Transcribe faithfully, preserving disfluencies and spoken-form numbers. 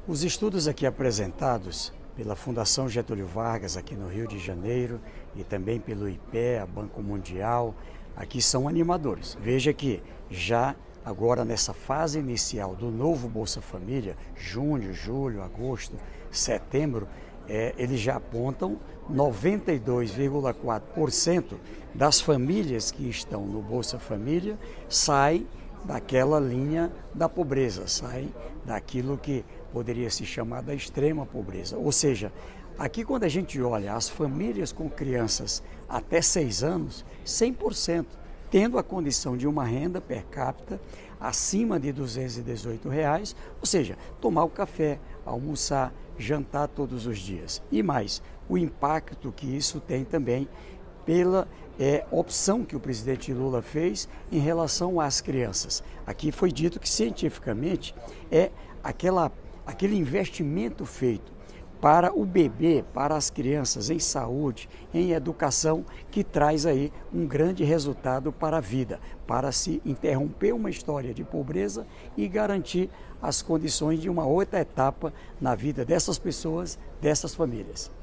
Os estudos aqui apresentados pela Fundação Getúlio Vargas, aqui no Rio de Janeiro, e também pelo I P E A, Banco Mundial, aqui são animadores. Veja que já agora nessa fase inicial do novo Bolsa Família, junho, julho, agosto, setembro, é, eles já apontam noventa e dois vírgula quatro por cento das famílias que estão no Bolsa Família saem daquela linha da pobreza, saem daquilo que poderia se chamar da extrema pobreza. Ou seja, aqui quando a gente olha as famílias com crianças até seis anos, cem por cento tendo a condição de uma renda per capita acima de duzentos e dezoito reais, ou seja, tomar o café, almoçar, jantar todos os dias. E mais, o impacto que isso tem também pela é, opção que o presidente Lula fez em relação às crianças. Aqui foi dito que cientificamente é aquela, aquele investimento feito para o bebê, para as crianças, em saúde, em educação, que traz aí um grande resultado para a vida, para se interromper uma história de pobreza e garantir as condições de uma outra etapa na vida dessas pessoas, dessas famílias.